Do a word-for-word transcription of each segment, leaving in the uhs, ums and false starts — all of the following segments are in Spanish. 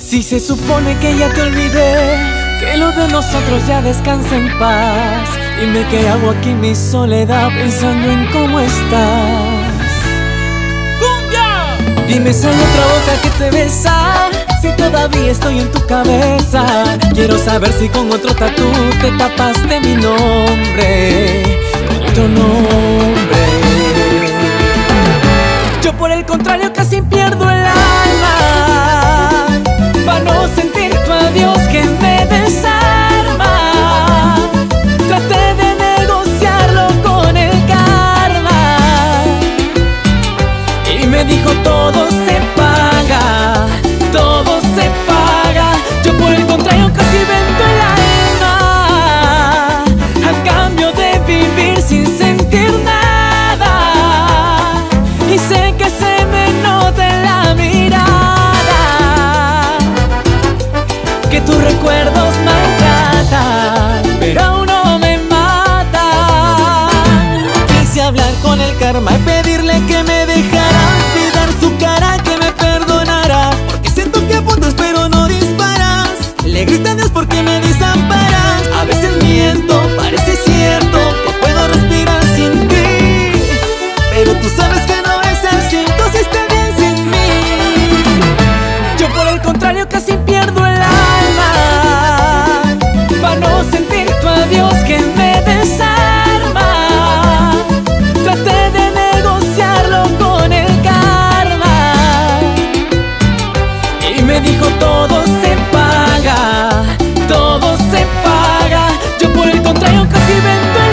Si se supone que ya te olvidé, que lo de nosotros ya descansa en paz. Dime qué hago aquí en mi soledad pensando en cómo estás. ¡Cumbia! Dime si hay otra boca que te besa, si todavía estoy en tu cabeza. Quiero saber si con otro tatú te tapaste mi nombre, con otro nombre. Yo por el contrario casi pierdo el alma, para no sentir tu adiós que me desarma. Traté de negociarlo con el karma y me dijo todo se paga, todo se paga. Yo por el contrario casi vendo el alma a cambio de vivir sin sentir nada. Y sé que se me nota en la mirada que tus recuerdos maltratan, pero aún no me matan. Quise hablar con el karma y pedirle que me dejara, cuidar su cara, que me perdonara, porque siento que apuntas pero no disparas. Le grito a Dios porque me desamparas. A veces miento, parece cierto que puedo respirar sin ti, pero tú sabes que no es así, tú sí estás bien sin mí. Yo por el contrario casi pierdo el alma, para no sentir tu adiós que me desarma. Traté de negociarlo con el karma y me dijo todo se paga, todo se paga. Yo por el contrario casi vendo el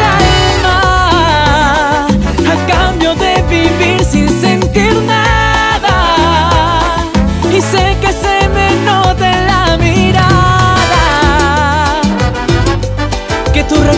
alma a cambio de vivir sin sentir nada. Y sé que se me nota en la mirada que tu